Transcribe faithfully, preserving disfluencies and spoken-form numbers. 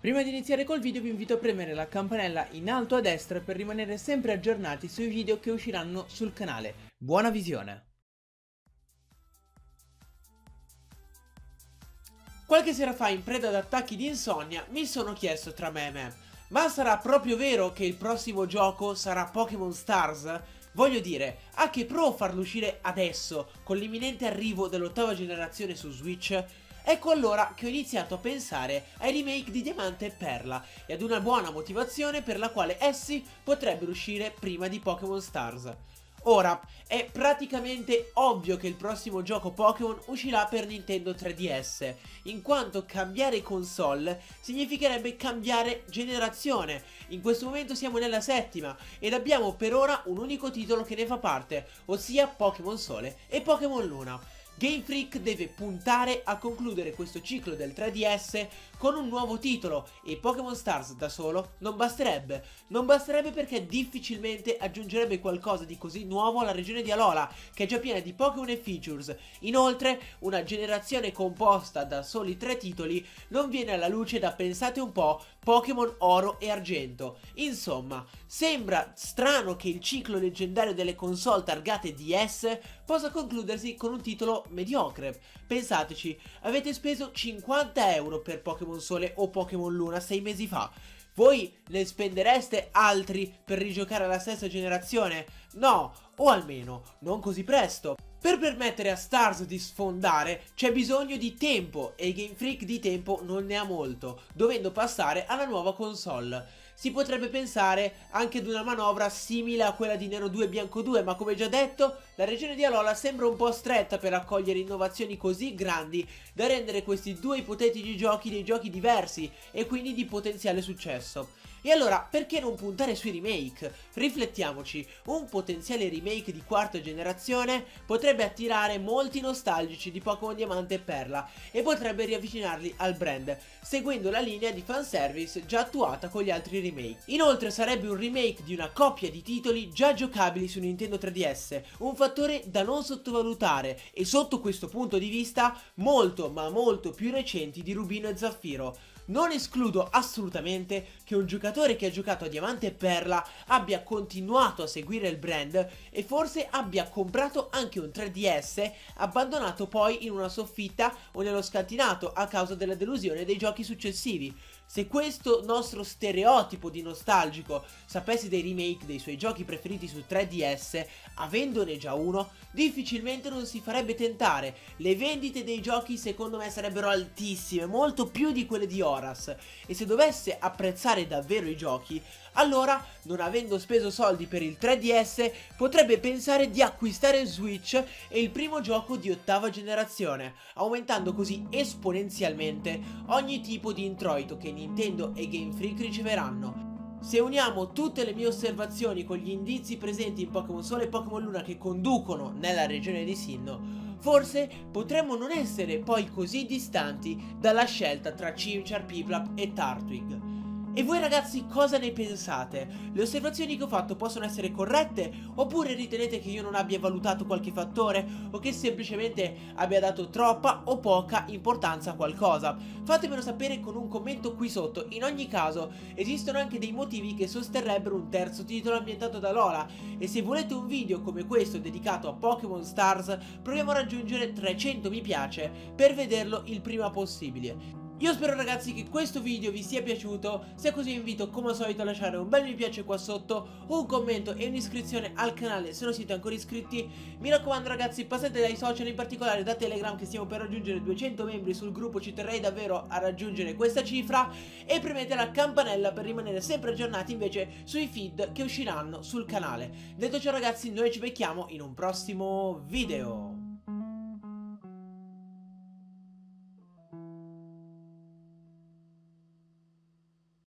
Prima di iniziare col video vi invito a premere la campanella in alto a destra per rimanere sempre aggiornati sui video che usciranno sul canale. Buona visione! Qualche sera fa, in preda ad attacchi di insonnia, mi sono chiesto tra me e me: ma sarà proprio vero che il prossimo gioco sarà Pokémon Stars? Voglio dire, ha che pro farlo uscire adesso, con l'imminente arrivo dell'ottava generazione su Switch? Ecco allora che ho iniziato a pensare ai remake di Diamante e Perla e ad una buona motivazione per la quale essi potrebbero uscire prima di Pokémon Stars. Ora, è praticamente ovvio che il prossimo gioco Pokémon uscirà per Nintendo tre D S, in quanto cambiare console significherebbe cambiare generazione. In questo momento siamo nella settima ed abbiamo per ora un unico titolo che ne fa parte, ossia Pokémon Sole e Pokémon Luna. Game Freak deve puntare a concludere questo ciclo del tre D S con un nuovo titolo e Pokémon Stars da solo non basterebbe. Non basterebbe perché difficilmente aggiungerebbe qualcosa di così nuovo alla regione di Alola, che è già piena di Pokémon e features. Inoltre, una generazione composta da soli tre titoli non viene alla luce da, pensate un po', Pokémon Oro e Argento. Insomma, sembra strano che il ciclo leggendario delle console targate D S possa concludersi con un titolo mediocre. Pensateci, avete speso cinquanta euro per Pokémon Sole o Pokémon Luna sei mesi fa. Voi ne spendereste altri per rigiocare alla stessa generazione? No, o almeno non così presto. Per permettere a Stars di sfondare c'è bisogno di tempo e Game Freak di tempo non ne ha molto, dovendo passare alla nuova console. Si potrebbe pensare anche ad una manovra simile a quella di Nero due e Bianco due, ma come già detto, la regione di Alola sembra un po' stretta per accogliere innovazioni così grandi da rendere questi due ipotetici giochi dei giochi diversi e quindi di potenziale successo. E allora, perché non puntare sui remake? Riflettiamoci, un potenziale remake di quarta generazione potrebbe attirare molti nostalgici di Pokémon Diamante e Perla e potrebbe riavvicinarli al brand, seguendo la linea di fanservice già attuata con gli altri remake. Inoltre sarebbe un remake di una coppia di titoli già giocabili su Nintendo tre D S, un fattore da non sottovalutare e sotto questo punto di vista molto ma molto più recenti di Rubino e Zaffiro. Non escludo assolutamente che un giocatore che ha giocato a Diamante e Perla abbia continuato a seguire il brand e forse abbia comprato anche un tre D S abbandonato poi in una soffitta o nello scantinato a causa della delusione dei giochi successivi. Se questo nostro stereotipo di nostalgico sapesse dei remake dei suoi giochi preferiti su tre D S, avendone già uno, difficilmente non si farebbe tentare. Le vendite dei giochi secondo me sarebbero altissime, molto più di quelle di Horas, e se dovesse apprezzare davvero i giochi, allora, non avendo speso soldi per il tre D S, potrebbe pensare di acquistare Switch e il primo gioco di ottava generazione, aumentando così esponenzialmente ogni tipo di introito che Nintendo e Game Freak riceveranno. Se uniamo tutte le mie osservazioni con gli indizi presenti in Pokémon Sole e Pokémon Luna che conducono nella regione di Sinnoh, forse potremmo non essere poi così distanti dalla scelta tra Chimchar, Piplup e Turtwig. E voi ragazzi cosa ne pensate? Le osservazioni che ho fatto possono essere corrette oppure ritenete che io non abbia valutato qualche fattore o che semplicemente abbia dato troppa o poca importanza a qualcosa? Fatemelo sapere con un commento qui sotto. In ogni caso esistono anche dei motivi che sosterrebbero un terzo titolo ambientato da Alola e se volete un video come questo dedicato a Pokémon Stars proviamo a raggiungere trecento mi piace per vederlo il prima possibile. Io spero ragazzi che questo video vi sia piaciuto, se è così vi invito come al solito a lasciare un bel mi piace qua sotto, un commento e un'iscrizione al canale se non siete ancora iscritti. Mi raccomando ragazzi, passate dai social, in particolare da Telegram, che stiamo per raggiungere duecento membri sul gruppo, ci terrei davvero a raggiungere questa cifra, e premete la campanella per rimanere sempre aggiornati invece sui feed che usciranno sul canale. Detto ciò ragazzi, noi ci becchiamo in un prossimo video.